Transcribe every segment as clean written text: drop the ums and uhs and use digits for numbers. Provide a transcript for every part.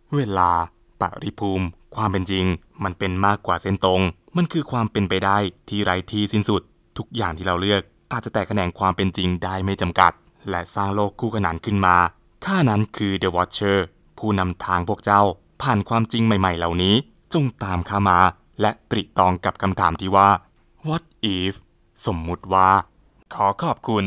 เวลาปริภูมิความเป็นจริงมันเป็นมากกว่าเส้นตรงมันคือความเป็นไปได้ที่ไร้ที่สิ้นสุดทุกอย่างที่เราเลือกอาจจะแตกแขนงความเป็นจริงได้ไม่จำกัดและสร้างโลกคู่ขนานขึ้นมาข้านั้นคือ The Watcher ผู้นำทางพวกเจ้าผ่านความจริงใหม่ๆเหล่านี้จงตามข้ามาและตริตรองกับคำถามที่ว่า What if สมมุติว่าขอขอบคุณ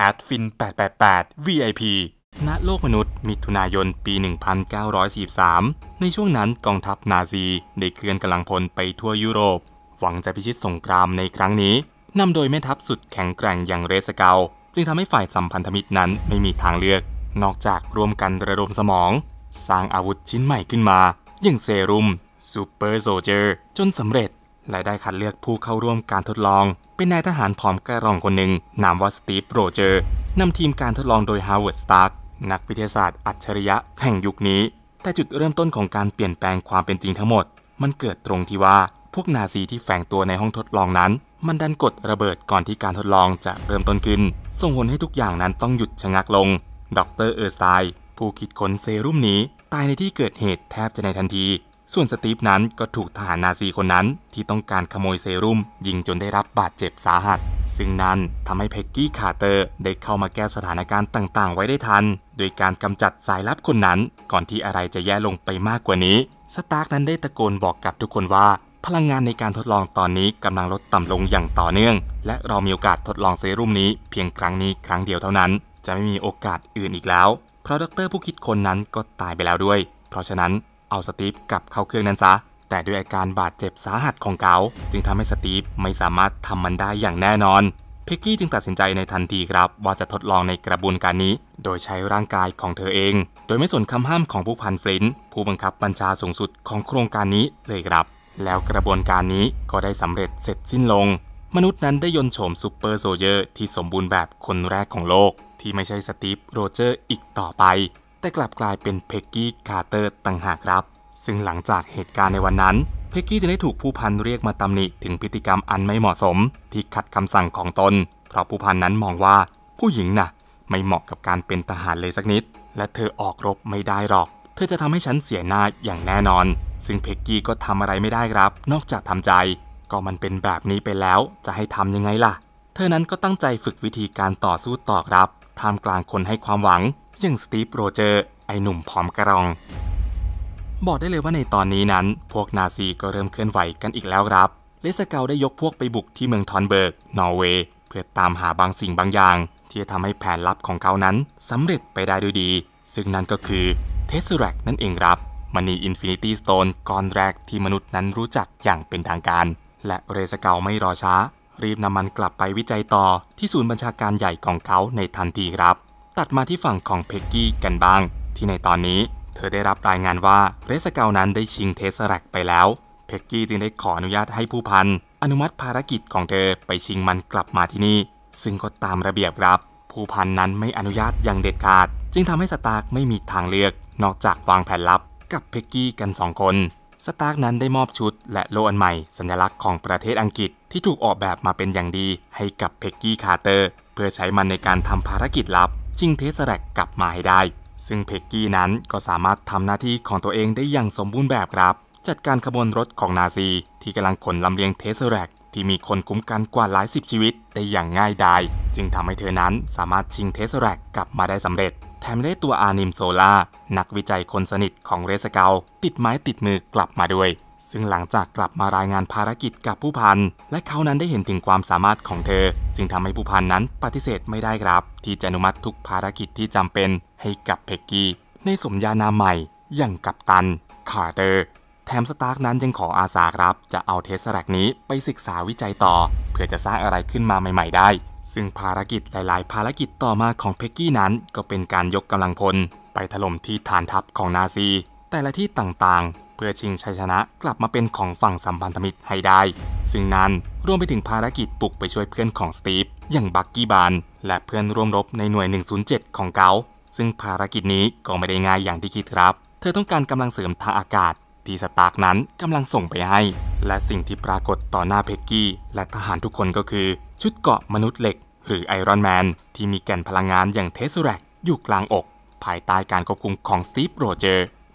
@fin888 VIP ณโลกมนุษย์มิถุนายนปี 1943 ในช่วงนั้นกองทัพนาซีได้เคลื่อนกำลังพลไปทั่วยุโรปหวังจะพิชิตสงครามในครั้งนี้นำโดยแม่ทัพสุดแข็งแกร่งอย่างเรสเกาจึงทำให้ฝ่ายสัมพันธมิตรนั้นไม่มีทางเลือกนอกจากร่วมกันระดมสมองสร้างอาวุธชิ้นใหม่ขึ้นมาอย่างเซรุ่มซูเปอร์โซลเจอร์จนสำเร็จและได้คัดเลือกผู้เข้าร่วมการทดลองเป็นนายทหารผอมกระรองคนหนึ่งนามว่าสตีฟโรเจอร์นำทีมการทดลองโดยฮาวเวิร์ดสตาร์กนักวิทยาศาสตร์อัจฉริยะแห่งยุคนี้แต่จุดเริ่มต้นของการเปลี่ยนแปลงความเป็นจริงทั้งหมดมันเกิดตรงที่ว่าพวกนาซีที่แฝงตัวในห้องทดลองนั้นมันดันกดระเบิดก่อนที่การทดลองจะเริ่มต้นขึ้นส่งผลให้ทุกอย่างนั้นต้องหยุดชะงักลงดร.เออร์สไตน์ผู้คิดค้นเซรุ่มนี้ตายในที่เกิดเหตุแทบจะในทันทีส่วนสตีฟนั้นก็ถูกทหารนาซีคนนั้นที่ต้องการขโมยเซรุ่มยิงจนได้รับบาดเจ็บสาหัสซึ่งนั้นทำให้เพ็กกี้คาร์เตอร์ได้เข้ามาแก้สถานการณ์ต่างๆไว้ได้ทันโดยการกำจัดสายลับคนนั้นก่อนที่อะไรจะแย่ลงไปมากกว่านี้สตาร์กนั้นได้ตะโกนบอกกับทุกคนว่าพลังงานในการทดลองตอนนี้กำลังลดต่ำลงอย่างต่อเนื่องและเรามีโอกาสทดลองเซรุ่มนี้เพียงครั้งนี้ครั้งเดียวเท่านั้นจะไม่มีโอกาสอื่นอีกแล้วเพราะดร.ผู้คิดคนนั้นก็ตายไปแล้วด้วยเพราะฉะนั้นเอาสตีฟกลับเข้าเครื่องนั้นซะแต่ด้วยอาการบาดเจ็บสาหัสของเขาจึงทำให้สตีฟไม่สามารถทำมันได้อย่างแน่นอนเพ็กกี้จึงตัดสินใจในทันทีครับว่าจะทดลองในกระบวนการนี้โดยใช้ร่างกายของเธอเองโดยไม่สนคำห้ามของผู้พันฟลินต์ผู้บังคับบัญชาสูงสุดของโครงการนี้เลยครับแล้วกระบวนการนี้ก็ได้สำเร็จเสร็จสิ้นลงมนุษย์นั้นได้ยนต์โฉมซูเปอร์โซลเจอร์ที่สมบูรณ์แบบคนแรกของโลกที่ไม่ใช่สตีฟโรเจอร์อีกต่อไปแต่กลับกลายเป็นเพ็กกี้คาร์เตอร์ต่างหากครับซึ่งหลังจากเหตุการณ์ในวันนั้นเพ็กกี้จึงได้ถูกผู้พันเรียกมาตำหนิถึงพฤติกรรมอันไม่เหมาะสมที่ขัดคำสั่งของตนเพราะผู้พันนั้นมองว่าผู้หญิงน่ะไม่เหมาะกับการเป็นทหารเลยสักนิดและเธอออกรบไม่ได้หรอกเธอจะทำให้ฉันเสียหน้าอย่างแน่นอนซึ่งเพ็กกี้ก็ทำอะไรไม่ได้ครับนอกจากทำใจก็มันเป็นแบบนี้ไปแล้วจะให้ทำยังไงล่ะเธอนั้นก็ตั้งใจฝึกวิธีการต่อสู้ต่อครับท่ามกลางคนให้ความหวังอย่างสตีฟโรเจอร์ไอหนุ่มผอมกระรองบอกได้เลยว่าในตอนนี้นั้นพวกนาซีก็เริ่มเคลื่อนไหวกันอีกแล้วครับเลสเกาได้ยกพวกไปบุกที่เมืองทอนเบิร์กนอร์เวย์เพื่อตามหาบางสิ่งบางอย่างที่จะทำให้แผนลับของเขานั้นสำเร็จไปได้ด้วยดีซึ่งนั่นก็คือเทสแรกนั่นเองครับมณีอินฟินิตี้สโตนก้อนแรกที่มนุษย์นั้นรู้จักอย่างเป็นทางการและเรสเกาไม่รอช้ารีบนำมันกลับไปวิจัยต่อที่ศูนย์บัญชาการใหญ่ของเขาในทันทีครับตัดมาที่ฝั่งของเพ็กกี้กันบ้างที่ในตอนนี้เธอได้รับรายงานว่าเรสเกานั้นได้ชิงเทสแรกไปแล้วเพ็กกี้จึงได้ขออนุญาตให้ผู้พันอนุมัติภารกิจของเธอไปชิงมันกลับมาที่นี่ซึ่งก็ตามระเบียบครับผู้พันนั้นไม่อนุญาตอย่างเด็ดขาดจึงทำให้สตาร์กไม่มีทางเลือกนอกจากวางแผนลับกับเพ็กกี้กัน2คนสตาร์กนั้นได้มอบชุดและโล่อันใหม่สัญลักษณ์ของประเทศอังกฤษที่ถูกออกแบบมาเป็นอย่างดีให้กับเพ็กกี้คาร์เตอร์เพื่อใช้มันในการทำภารกิจลับชิงเทสแรกกลับมาให้ได้ซึ่งเพ็กกี้นั้นก็สามารถทำหน้าที่ของตัวเองได้อย่างสมบูรณ์แบบครับจัดการขบวนรถของนาซีที่กำลังขนลำเลียงเทสแรกที่มีคนคุ้มกันกว่าหลายสิบชีวิตได้อย่างง่ายดายจึงทำให้เธอนั้นสามารถชิงเทสแรกกลับมาได้สำเร็จแถมได้ตัวอานิมโซล่านักวิจัยคนสนิทของเรสเกาติดไม้ติดมือกลับมาด้วยซึ่งหลังจากกลับมารายงานภารกิจกับผู้พันและเขานั้นได้เห็นถึงความสามารถของเธอจึงทำให้ผู้พันนั้นปฏิเสธไม่ได้ครับที่จะอนุมัติทุกภารกิจที่จำเป็นให้กับเพ็กกี้ในสมญานามใหม่อย่างกัปตันคาร์เตอร์แถมสตาร์กนั้นยังขออาสาครับจะเอาเทสแรกนี้ไปศึกษาวิจัยต่อเพื่อจะสร้างอะไรขึ้นมาใหม่ๆได้ซึ่งภารกิจหลายๆภารกิจต่อมาของเพ็กกี้นั้นก็เป็นการยกกำลังพลไปถล่มที่ฐานทัพของนาซีแต่ละที่ต่างๆเพื่อชิงชัยชนะกลับมาเป็นของฝั่งสัมพันธมิตรให้ได้ซึ่งนั้นรวมไปถึงภารกิจปลุกไปช่วยเพื่อนของสตีฟอย่างบักกี้บานและเพื่อนร่วมรบในหน่วย107ของเขาซึ่งภารกิจนี้ก็ไม่ได้ง่ายอย่างที่คิดครับเธอต้องการกำลังเสริมทางอากาศที่สตาร์กนั้นกำลังส่งไปให้และสิ่งที่ปรากฏต่อหน้าเพ็กกี้และทหารทุกคนก็คือชุดเกราะมนุษย์เหล็กหรือไอรอนแมนที่มีแก่นพลังงานอย่างเทสแรกอยู่กลางอกภายใต้การควบคุมของสตีฟโรเจอร์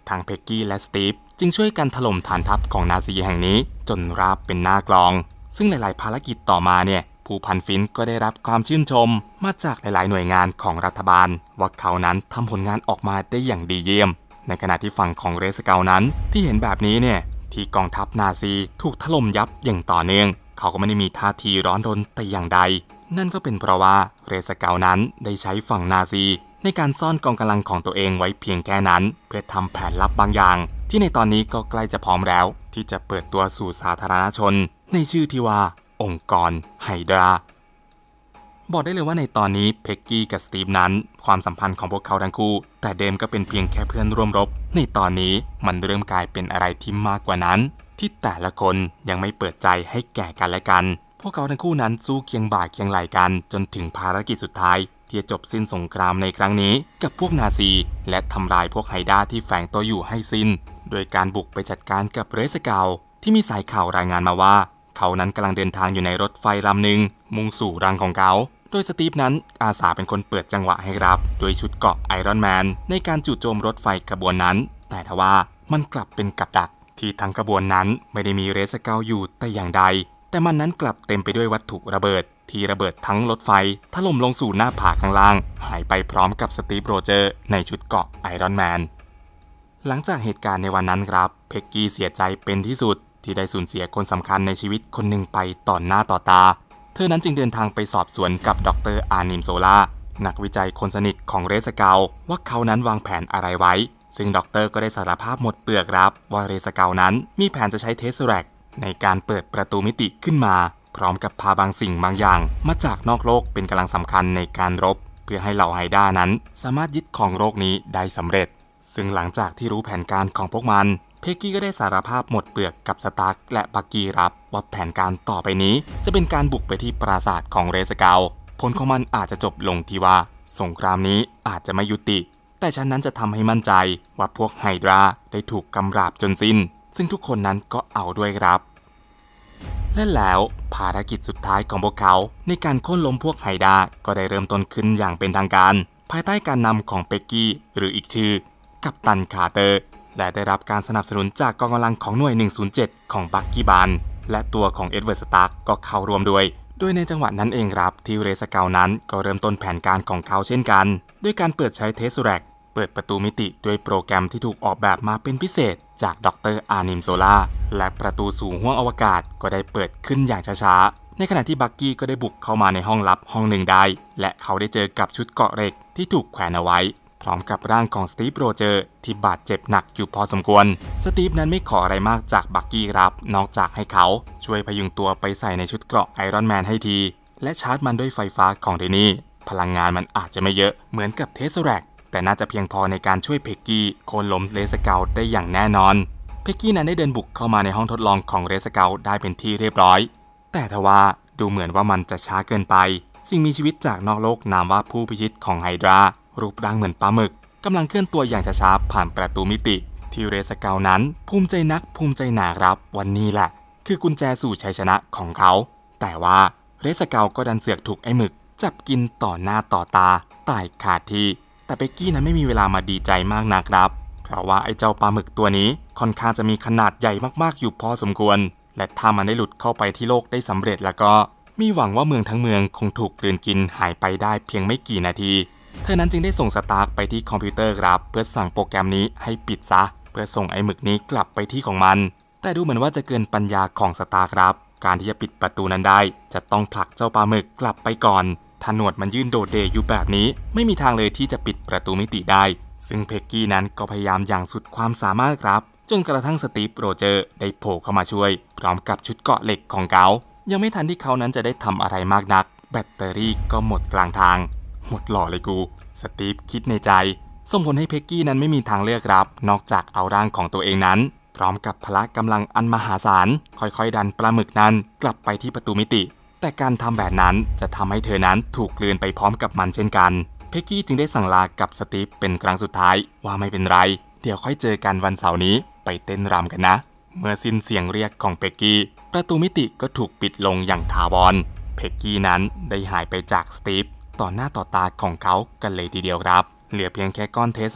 ทั้งเพ็กกี้และสตีฟจึงช่วยกันถล่มฐานทัพของนาซีแห่งนี้จนราบเป็นหน้ากลองซึ่งหลายๆภารกิจต่อมาเนี่ยผู้พันฟินก็ได้รับความชื่นชมมาจากหลายๆหน่วยงานของรัฐบาลว่าเขานั้นทำผลงานออกมาได้อย่างดีเยี่ยมในขณะที่ฝั่งของเรสเกลนั้นที่เห็นแบบนี้เนี่ยที่กองทัพนาซีถูกถล่มยับอย่างต่อเนื่องเขาก็ไม่ได้มีท่าทีร้อนรนแต่อย่างใดนั่นก็เป็นเพราะว่าเรสเกลนั้นได้ใช้ฝั่งนาซีในการซ่อนกองกำลังของตัวเองไว้เพียงแค่นั้นเพื่อทำแผนลับบางอย่างที่ในตอนนี้ก็ใกล้จะพร้อมแล้วที่จะเปิดตัวสู่สาธารณชนในชื่อที่ว่าองค์กรไฮดราบอกได้เลยว่าในตอนนี้เพ็กกี้กับสตีฟนั้นความสัมพันธ์ของพวกเขาทั้งคู่แต่เดิมก็เป็นเพียงแค่เพื่อนร่วมรบในตอนนี้มันเริ่มกลายเป็นอะไรที่มากกว่านั้นที่แต่ละคนยังไม่เปิดใจให้แก่กันและกันพวกเขาทั้งคู่นั้นสู้เคียงบ่าเคียงไหล่กันจนถึงภารกิจสุดท้ายที่จะจบสิ้นสงครามในครั้งนี้กับพวกนาซีและทำลายพวกไฮดราที่แฝงตัวอยู่ให้สิ้นโดยการบุกไปจัดการกับเรสเกลที่มีสายข่าวรายงานมาว่าเขานั้นกำลังเดินทางอยู่ในรถไฟลำหนึ่งมุ่งสู่รังของเขาโดยสตีฟนั้นอาสาเป็นคนเปิดจังหวะให้รับโดยชุดเกราะไอรอนแมนในการจู่โจมรถไฟขบวนนั้นแต่ทว่ามันกลับเป็นกับดักที่ทั้งขบวนนั้นไม่ได้มีเรสเกลอยู่แต่อย่างใดแต่มันนั้นกลับเต็มไปด้วยวัตถุระเบิดที่ระเบิดทั้งรถไฟถล่มลงสู่หน้าผาข้างล่างหายไปพร้อมกับสตีฟโรเจอร์ในชุดเกราะไอรอนแมนหลังจากเหตุการณ์ในวันนั้นครับเพ็กกี้เสียใจเป็นที่สุดที่ได้สูญเสียคนสำคัญในชีวิตคนหนึ่งไปต่อหน้าต่อตาเธอนั้นจึงเดินทางไปสอบสวนกับดร.อานิมโซลานักวิจัยคนสนิทของเรสเกลว่าเขานั้นวางแผนอะไรไว้ซึ่งดร.ก็ได้สารภาพหมดเปลือกรับว่าเรสเกลนั้นมีแผนจะใช้เทสแรกในการเปิดประตูมิติขึ้นมาพร้อมกับพาบางสิ่งบางอย่างมาจากนอกโลกเป็นกำลังสำคัญในการรบเพื่อให้เหล่าไฮดรานั้นสามารถยึดครองโลกนี้ได้สำเร็จซึ่งหลังจากที่รู้แผนการของพวกมันเพ็กกี้ก็ได้สารภาพหมดเปลือกกับสตาร์กและบักกี้รับว่าแผนการต่อไปนี้จะเป็นการบุกไปที่ปราสาทของเรสเกลผลของมันอาจจะจบลงที่ว่าสงครามนี้อาจจะไม่ยุติแต่ฉันนั้นจะทำให้มั่นใจว่าพวกไฮดราได้ถูกกำราบจนสิ้นซึ่งทุกคนนั้นก็เอาด้วยครับและแล้วภารกิจสุดท้ายของพวกเขาในการโค่นล้มพวกไฮดราก็ได้เริ่มต้นขึ้นอย่างเป็นทางการภายใต้การนำของเพ็กกี้หรืออีกชื่อกัปตันคาร์เตอร์และได้รับการสนับสนุนจากกองกำลังของหน่วย 107 ของบักกี้บานและตัวของเอ็ดเวิร์ด สตาร์กก็เข้าร่วมด้วยโดยในจังหวะนั้นเองครับที่เรสเกลนั้นก็เริ่มต้นแผนการของเขาเช่นกันด้วยการเปิดใช้เทสแรกเปิดประตูมิติด้วยโปรแกรมที่ถูกออกแบบมาเป็นพิเศษจากดร.อานิมโซลาและประตูสู่ห้วงอวกาศก็ได้เปิดขึ้นอย่างช้าๆในขณะที่บักกี้ก็ได้บุกเข้ามาในห้องลับห้องหนึ่งได้และเขาได้เจอกับชุดเกราะเหล็กที่ถูกแขวนเอาไว้พร้อมกับร่างของสตีฟโรเจอร์ที่บาดเจ็บหนักอยู่พอสมควรสตีฟนั้นไม่ขออะไรมากจากบักกี้ครับนอกจากให้เขาช่วยพยุงตัวไปใส่ในชุดเกราะไอรอนแมนให้ทีและชาร์จมันด้วยไฟฟ้าของเดนี่พลังงานมันอาจจะไม่เยอะเหมือนกับเทสแรกแต่น่าจะเพียงพอในการช่วยเพ็กกี้โค่นล้มเรสเกลได้อย่างแน่นอนเพ็กกี้นั้นได้เดินบุกเข้ามาในห้องทดลองของเรสเกลได้เป็นที่เรียบร้อยแต่ทว่าดูเหมือนว่ามันจะช้าเกินไปสิ่งมีชีวิตจากนอกโลกนามว่าผู้พิชิตของไฮดรารูปร่างเหมือนปลาหมึกกำลังเคลื่อนตัวอย่างช้าๆผ่านประตูมิติที่เรสเกลนั้นภูมิใจนักภูมิใจหนาครับวันนี้แหละคือกุญแจสู่ชัยชนะของเขาแต่ว่าเรสเกลก็ดันเสือกถูกไอ้หมึกจับกินต่อหน้าต่อตาตายขาดที่แต่เพ็กกี้นั้นไม่มีเวลามาดีใจมากนักครับเพราะว่าไอ้เจ้าปลาหมึกตัวนี้ค่อนข้างจะมีขนาดใหญ่มากๆอยู่พอสมควรและถ้ามันได้หลุดเข้าไปที่โลกได้สำเร็จแล้วก็มีหวังว่าเมืองทั้งเมืองคงถูกกลืนกินหายไปได้เพียงไม่กี่นาทีเธอนั้นจึงได้ส่งสตาร์กไปที่คอมพิวเตอร์ครับเพื่อสั่งโปรแกรมนี้ให้ปิดซะเพื่อส่งไอ้หมึกนี้กลับไปที่ของมันแต่ดูเหมือนว่าจะเกินปัญญาของสตาร์ครับการที่จะปิดประตูนั้นได้จะต้องผลักเจ้าปลาหมึกกลับไปก่อนถ้าหนวดมันยื่นโดดเด่อยู่แบบนี้ไม่มีทางเลยที่จะปิดประตูมิติได้ซึ่งเพ็กกี้นั้นก็พยายามอย่างสุดความสามารถครับจนกระทั่งสตีฟโรเจอร์ได้โผล่เข้ามาช่วยพร้อมกับชุดเกราะเหล็กของเขายังไม่ทันที่เขานั้นจะได้ทำอะไรมากนักแบตเตอรี่ก็หมดกลางทางหมดหล่อเลยกูสตีฟคิดในใจส่งผลให้เพ็กกี้นั้นไม่มีทางเลือกครับนอกจากเอาร่างของตัวเองนั้นพร้อมกับพละกำลังอันมหาศาลค่อยๆดันปลาหมึกนั้นกลับไปที่ประตูมิติแต่การทำแบบนั้นจะทำให้เธอนั้นถูกกลืนไปพร้อมกับมันเช่นกันเพ็กกี้จึงได้สั่งลากับสตีฟเป็นครั้งสุดท้ายว่าไม่เป็นไรเดี๋ยวค่อยเจอกันวันเสาร์นี้ไปเต้นรำกันนะเมื่อสิ้นเสียงเรียกของเพ็กกี้ประตูมิติก็ถูกปิดลงอย่างถาวรเพ็กกี้นั้นได้หายไปจากสตีฟต่อหน้าต่อตาของเขากันเลยทีเดียวครับเหลือเพียงแค่ก้อนเทสแรก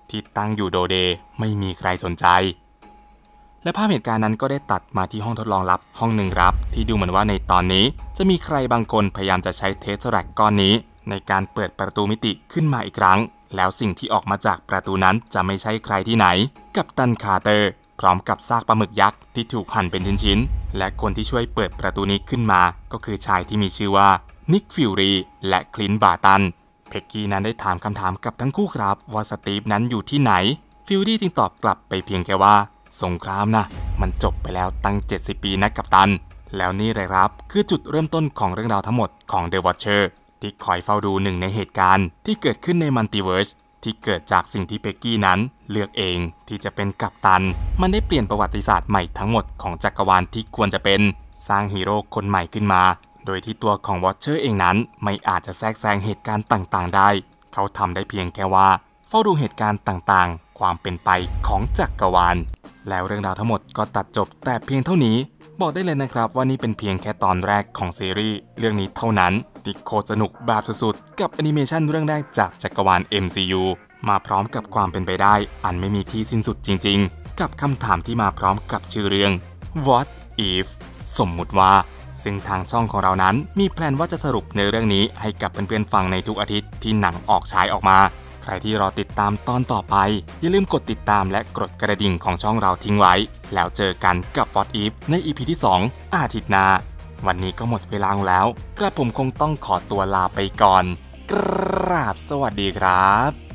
ที่ตั้งอยู่โดเดไม่มีใครสนใจและภาพเหตุการณ์นั้นก็ได้ตัดมาที่ห้องทดลองลับห้องหนึ่งครับที่ดูเหมือนว่าในตอนนี้จะมีใครบางคนพยายามจะใช้เทสแรกก้อนนี้ในการเปิดประตูมิติขึ้นมาอีกครั้งแล้วสิ่งที่ออกมาจากประตูนั้นจะไม่ใช่ใครที่ไหนกัปตันคาร์เตอร์พร้อมกับซากปลาหมึกยักษ์ที่ถูกหั่นเป็นชิ้นๆและคนที่ช่วยเปิดประตูนี้ขึ้นมาก็คือชายที่มีชื่อว่านิกฟิวรีและคลินต์บาร์ตันเพ็กกี้นั้นได้ถามคำถามกับทั้งคู่ครับว่าสตีฟนั้นอยู่ที่ไหนฟิวรีจึงตอบกลับไปเพียงแค่ว่าสงครามนะมันจบไปแล้วตั้ง70 ปีนะกัปตันแล้วนี่เลยครับคือจุดเริ่มต้นของเรื่องราวทั้งหมดของ The Watcher ที่คอยเฝ้าดูหนึ่งในเหตุการณ์ที่เกิดขึ้นในมัลติเวิร์สที่เกิดจากสิ่งที่เพ็กกี้นั้นเลือกเองที่จะเป็นกัปตันมันได้เปลี่ยนประวัติศาสตร์ใหม่ทั้งหมดของจักรวาลที่ควรจะเป็นสร้างฮีโร่คนใหม่ขึ้นมาโดยที่ตัวของ Watcher เองนั้นไม่อาจจะแทรกแซงเหตุการณ์ต่างๆได้เขาทำได้เพียงแค่ว่าเฝ้าดูเหตุการณ์ต่างๆความเป็นไปของจักรวาลแล้วเรื่องราวทั้งหมดก็ตัดจบแต่เพียงเท่านี้บอกได้เลยนะครับว่านี่เป็นเพียงแค่ตอนแรกของซีรีส์เรื่องนี้เท่านั้นที่โคตรสนุกแบบสุดๆกับแอนิเมชันเรื่องแรกจากจักรวาล MCU มาพร้อมกับความเป็นไปได้อันไม่มีที่สิ้นสุดจริงๆกับคำถามที่มาพร้อมกับชื่อเรื่อง What if สมมุติว่าซึ่งทางช่องของเรานั้นมีแพลนว่าจะสรุปในเรื่องนี้ให้กับเพื่อนๆฟังในทุกอาทิตย์ที่หนังออกฉายออกมาใครที่รอติดตามตอนต่อไปอย่าลืมกดติดตามและกดกระดิ่งของช่องเราทิ้งไว้แล้วเจอกันกับ What If ใน EP ที่ 2 อาทิตย์หน้าวันนี้ก็หมดเวลาแล้วกระผมคงต้องขอตัวลาไปก่อนกราบสวัสดีครับ